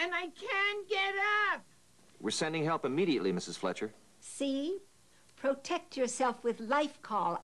and I can't get up. We're sending help immediately, Mrs. Fletcher. See? Protect yourself with Life Call.